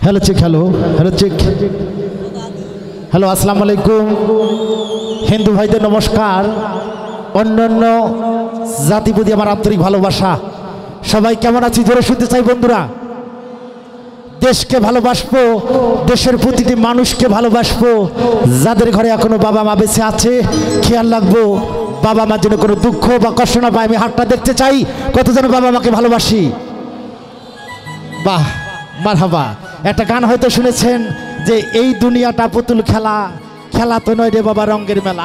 hello check hello hello check hello अस्सलाम वालेकुम हिंदू भाईদের নমস্কার অন্যান্য জাতি প্রতি আমার আন্তরিক ভালোবাসা সবাই কেমন আছি জোরে শুনতে চাই বন্ধুরা দেশকে ভালোবাসবো দেশের প্রতিটি মানুষকে ভালোবাসবো যাদের ঘরে এখনো বাবা মা বেঁচে আছে খেয়াল রাখবো বাবা মার জন্য কোনো দুঃখ বা কষ্ট না পায় আমি হাতটা দেখতে চাই কতজন বাবা মাকে ভালোবাসি বাহ মারহাবা একটা গান হয়তো শুনেছেন যে এই দুনিয়াটা পুতুল খেলা খেলা তো নয় রে বাবা রঙের মেলা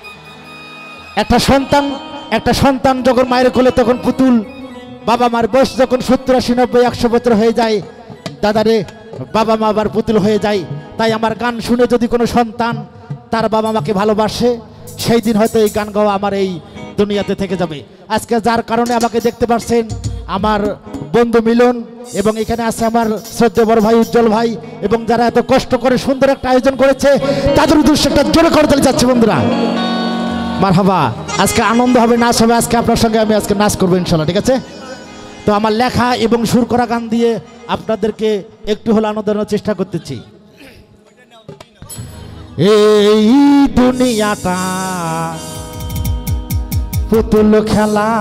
একটা সন্তান যখন মায়ের কোলে তখন পুতুল বাবা মার বয়স যখন 70 80 90 100 বছর হয়ে যায় দাদারে বাবা মা আবার পুতুল হয়ে যায় তাই আমার গান শুনে যদি কোনো সন্তান তার বাবা মাকে ভালোবাসে সেই দিন হয়তো এই গান গাওয়া আমার এই দুনিয়াতে থেকে যাবে আজকে যার কারণে আমাকে দেখতে পাচ্ছেন আমার বন্ধু মিলন এবং এখানে আছে আমার শ্রদ্ধেয় বড় ভাই উজ্জ্বল ভাই এবং যারা এত কষ্ট করে সুন্দর একটা আয়োজন করেছে তাদের উদ্দেশ্যে একটা জোরে করে দিতে যাচ্ছে বন্ধুরা মারহাবা আজকে আনন্দ হবে নাচ হবে আজকে আপনার সঙ্গে আমি আজকে নাচ করবো ইনশাআল্লাহ ঠিক আছে তো আমার লেখা এবং সুর করা গান দিয়ে আপনাদেরকে একটু হলে আনন্দ দেওয়ার চেষ্টা করতেছি এই দুনিয়াটা পুতুল খেলা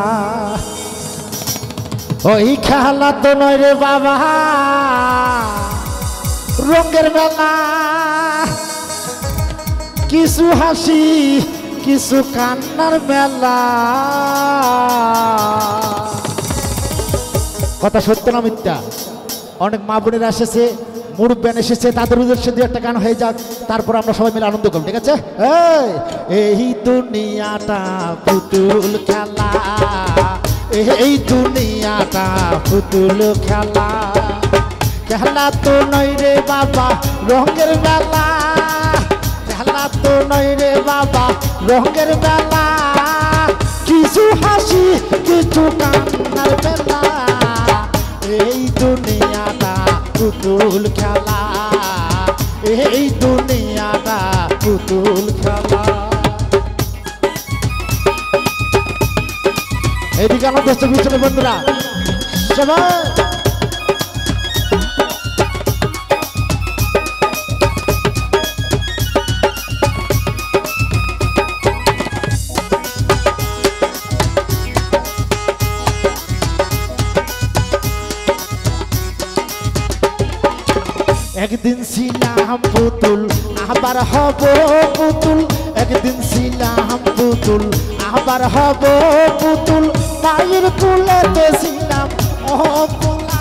ওই খেলা তো নয় রে বাবা রঙের মেলা কিছু হাসি কিছু কান্নার মেলা কথা সত্য না মিথ্যা অনেক মা বোনেরা এসেছে মুরব্বান এসেছে তাদের উদ্দেশ্যে দিয়ে একটা গান হয়ে যাক তারপর আমরা সবাই মিলে আনন্দ করব ঠিক আছে এই দুনিয়াটা পুতুল খেলা এই দুনিয়াটা পুতুল খেলা খেলা তো নয় রে বাবা রঙের মেলা খেলা তো নয় রে বাবা রঙের মেলা কিছু হাসি কিছু কান্নার মেলা এই দুনিয়াটা পুতুল খেলা এই দুনিয়াটা পুতুল খেলা এইদিকে আমার দোস্ত পিছনে বন্ধুরা সবাই একদিন ছিলাম পুতুল আবার হব পুতুল একদিন ছিলাম পুতুল আবার হব পুতুল মায়ের কুলেতে ছিলাম ও পোলা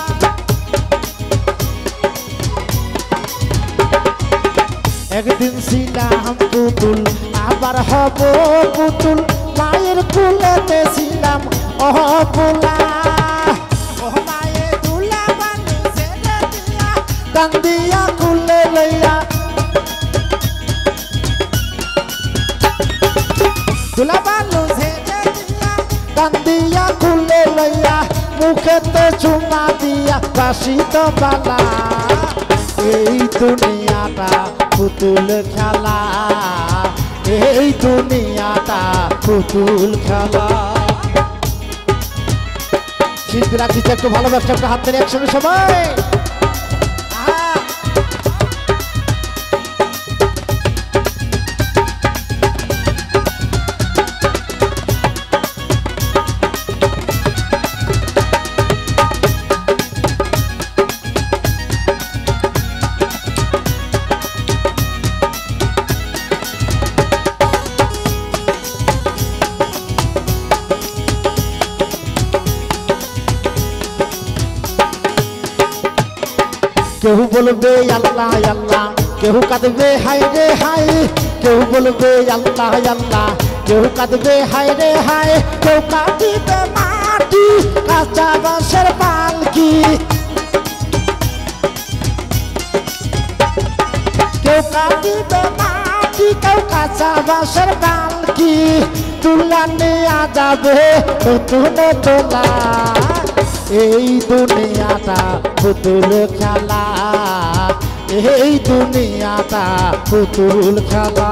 একদিন ছিলাম পুতুল আবার হব পুতুল মায়ের কুলেতে ছিলাম ও পোলা কান্দিয়া কুলে লইয়া তুলা বালু ঝেড়ে দিয়া কান্দিয়া কুলে লইয়া মুখেতে চুমা দিয়া কাশিত বালা এই দুনিয়াটা পুতুল খেলা এই দুনিয়াটা পুতুল খেলা শিল্পীরা কিছু একটু ভালোবাসা একটা হাত ধরে একসঙ্গে সবাই কেউ বলবে আল্লাহ আল্লাহ কেউ কাঁদবে হায় রে হায় কেউ বলবে আল্লাহ আল্লাহ কেউ কাঁদবে হায় রে হায় কেউ কাঁদিবে মাটি কাঁচা বাঁশের পালকি কেউ কাঁদিবে মাটি কেউ কাঁচা বাঁশের পালকি তুলা নিয়ে যাবে নতুন তোলা এই দুনিয়াটা পুতুল খেলা এই দুনিয়াটা পুতুল খেলা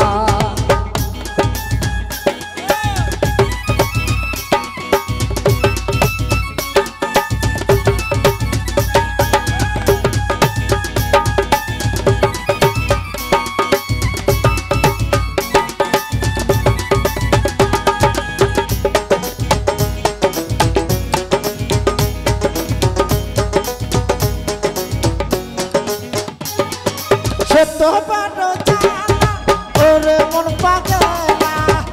তো বড় জ্বালা ওরে মন পাগলা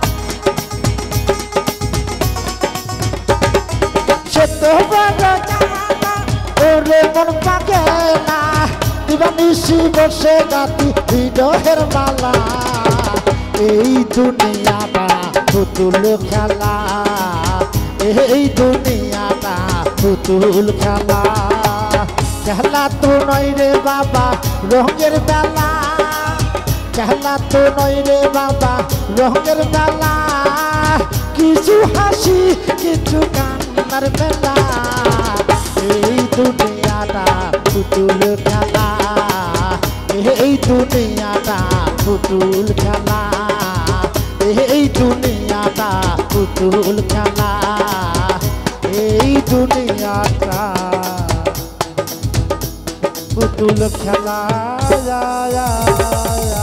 সে তো বড় জ্বালা ওরে মন পাগলা দিবানিশি বসে গাতি বিরহের মালা এই দুনিয়াটা পুতুল খেলা এই দুনিয়াটা পুতুল খেলা খেলা তো নয় রে বাবা রঙের বেলা খেলা তো নয় রে বাবা রঙের বেলা কিছু হাসি কিছু কান্নার বেলা এই দুনিয়াটা পুতুল খেলা এই দুনিয়াটা পুতুল খেলা এই দুনিয়াটা পুতুল খেলা এই দুনিয়াটা পুতুল খেলা